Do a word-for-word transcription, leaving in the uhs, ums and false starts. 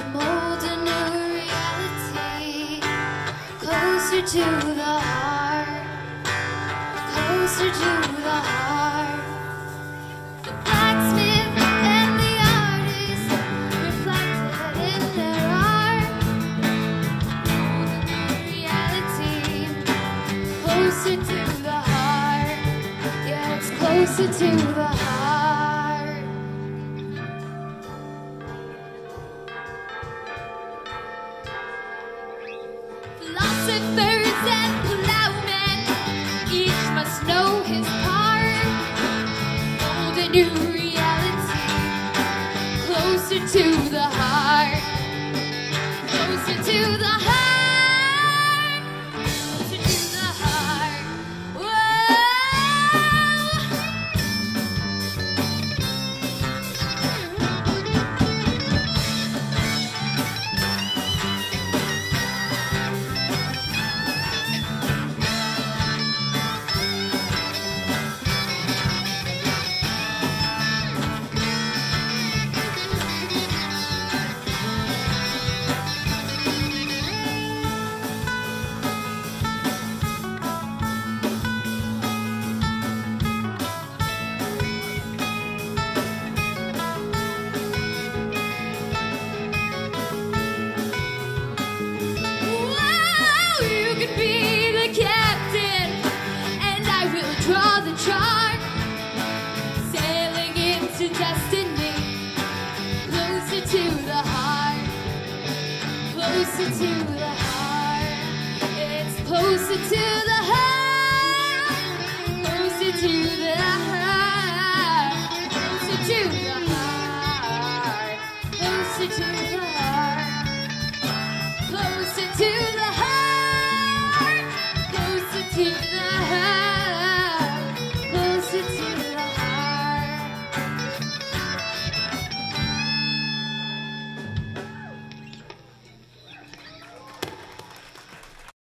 to mold a new reality, closer to the heart, closer to the heart. The blacksmith and the artist reflected in their art, mold a new reality, closer to the heart. Yeah, it's closer to the heart. Philosophers and plowmen, each must know his part. Mold a new reality, closer to the heart, closer to the heart, closer to the heart. Whoa. You can be the captain, and I will draw the chart, sailing into destiny, closer to the heart, closer to the heart. It's closer to the heart, closer to the heart, closer to the heart, closer to the heart.